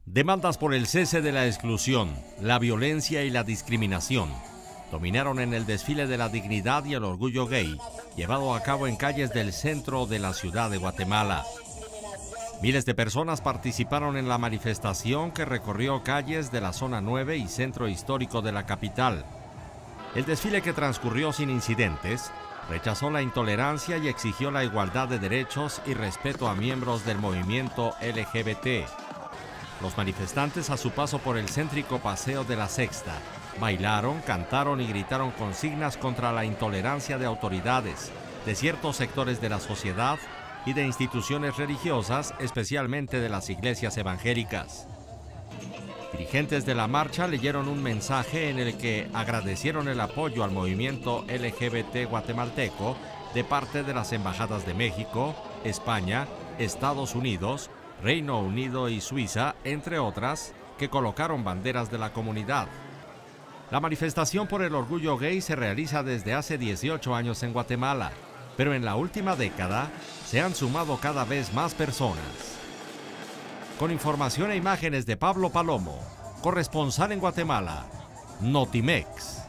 Demandas por el cese de la exclusión, la violencia y la discriminación dominaron en el desfile de la dignidad y el orgullo gay, llevado a cabo en calles del centro de la ciudad de Guatemala. Miles de personas participaron en la manifestación que recorrió calles de la zona 9 y centro histórico de la capital. El desfile, que transcurrió sin incidentes, rechazó la intolerancia y exigió la igualdad de derechos y respeto a miembros del movimiento LGBT. Los manifestantes, a su paso por el céntrico Paseo de la Sexta, bailaron, cantaron y gritaron consignas contra la intolerancia de autoridades, de ciertos sectores de la sociedad y de instituciones religiosas, especialmente de las iglesias evangélicas. Dirigentes de la marcha leyeron un mensaje en el que agradecieron el apoyo al movimiento LGBT guatemalteco de parte de las embajadas de México, España, Estados Unidos, Reino Unido y Suiza, entre otras, que colocaron banderas de la comunidad. La manifestación por el orgullo gay se realiza desde hace 18 años en Guatemala, pero en la última década se han sumado cada vez más personas. Con información e imágenes de Pablo Palomo, corresponsal en Guatemala, Notimex.